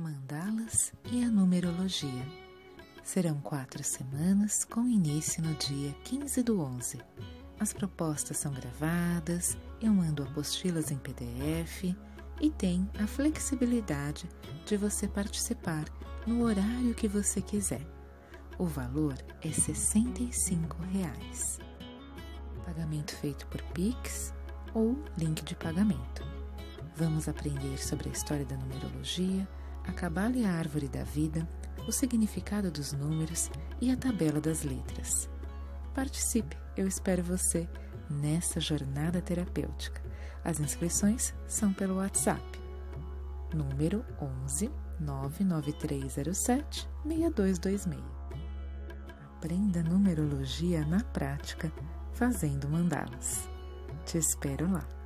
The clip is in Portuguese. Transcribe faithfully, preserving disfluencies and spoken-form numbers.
Mandalas e a numerologia. Serão quatro semanas com início no dia quinze do onze. As propostas são gravadas, eu mando apostilas em P D F e tem a flexibilidade de você participar no horário que você quiser. O valor é sessenta e cinco reais. Pagamento feito por Pix ou link de pagamento. Vamos aprender sobre a história da numerologia, a cabala e a árvore da vida, o significado dos números e a tabela das letras. Participe, eu espero você nessa jornada terapêutica. As inscrições são pelo WhatsApp, número onze, nove nove três zero sete, seis dois dois seis. Aprenda numerologia na prática, fazendo mandalas. Te espero lá.